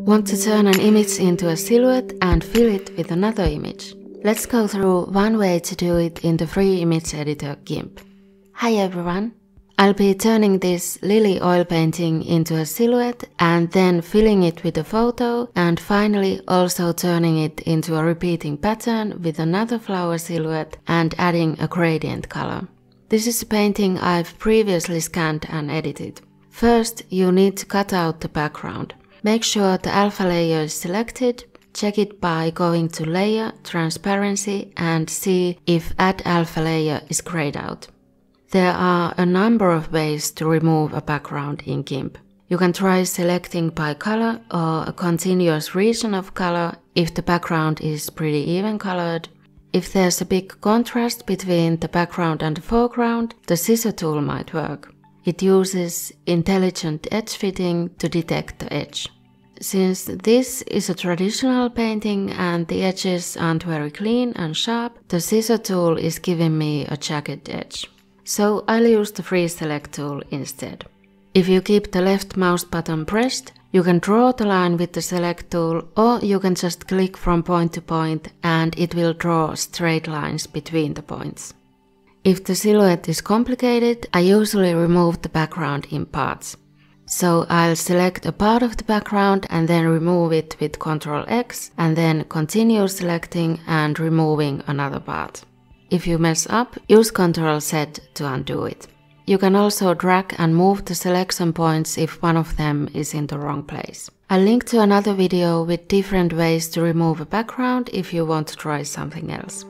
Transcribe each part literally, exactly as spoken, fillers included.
Want to turn an image into a silhouette and fill it with another image? Let's go through one way to do it in the free image editor GIMP. Hi everyone! I'll be turning this lily oil painting into a silhouette and then filling it with a photo, and finally also turning it into a repeating pattern with another flower silhouette and adding a gradient color. This is a painting I've previously scanned and edited. First, you need to cut out the background. Make sure the alpha layer is selected. Check it by going to Layer, Transparency and see if Add Alpha Layer is grayed out. There are a number of ways to remove a background in GIMP. You can try selecting by color or a continuous region of color if the background is pretty even colored. If there's a big contrast between the background and the foreground, the scissor tool might work. It uses intelligent edge fitting to detect the edge. Since this is a traditional painting and the edges aren't very clean and sharp, the scissor tool is giving me a jagged edge. So I'll use the free select tool instead. If you keep the left mouse button pressed, you can draw the line with the select tool, or you can just click from point to point and it will draw straight lines between the points. If the silhouette is complicated, I usually remove the background in parts. So I'll select a part of the background and then remove it with control X and then continue selecting and removing another part. If you mess up, use control Z to undo it. You can also drag and move the selection points if one of them is in the wrong place. I'll link to another video with different ways to remove a background if you want to try something else.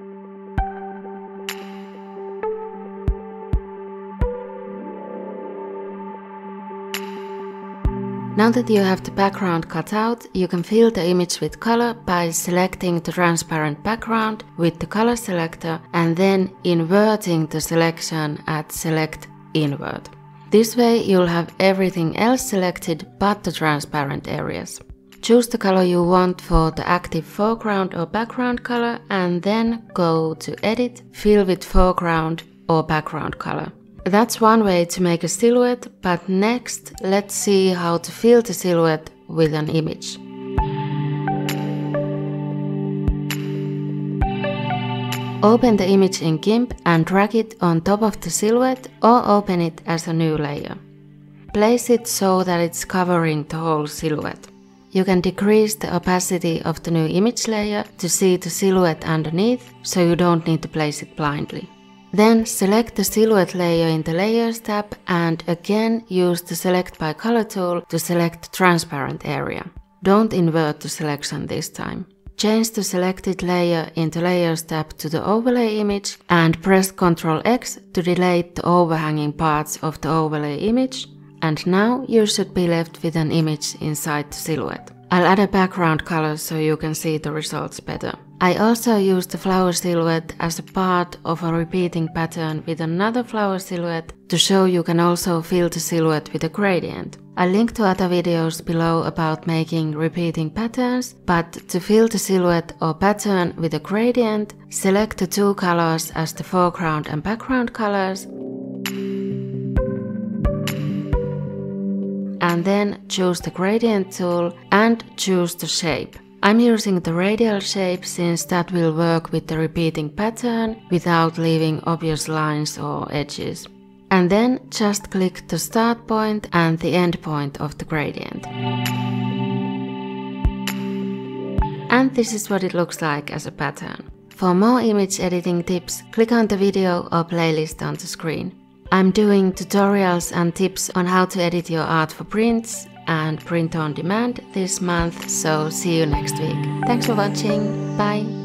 Now that you have the background cut out, you can fill the image with color by selecting the transparent background with the color selector and then inverting the selection at Select Invert. This way you'll have everything else selected but the transparent areas. Choose the color you want for the active foreground or background color and then go to Edit, Fill with Foreground or Background Color. That's one way to make a silhouette, but next let's see how to fill the silhouette with an image. Open the image in GIMP and drag it on top of the silhouette or open it as a new layer. Place it so that it's covering the whole silhouette. You can decrease the opacity of the new image layer to see the silhouette underneath, so you don't need to place it blindly. Then select the silhouette layer in the Layers tab and again use the Select by Color tool to select the transparent area. Don't invert the selection this time. Change the selected layer in the Layers tab to the Overlay image and press control X to delete the overhanging parts of the overlay image. And now you should be left with an image inside the silhouette. I'll add a background color so you can see the results better. I also use the flower silhouette as a part of a repeating pattern with another flower silhouette to show you can also fill the silhouette with a gradient. I'll link to other videos below about making repeating patterns, but to fill the silhouette or pattern with a gradient, select the two colors as the foreground and background colors, and then choose the gradient tool and choose the shape. I'm using the radial shape since that will work with the repeating pattern without leaving obvious lines or edges. And then just click the start point and the end point of the gradient. And this is what it looks like as a pattern. For more image editing tips, click on the video or playlist on the screen. I'm doing tutorials and tips on how to edit your art for prints and print on demand this month, so see you next week. Thanks for watching, bye!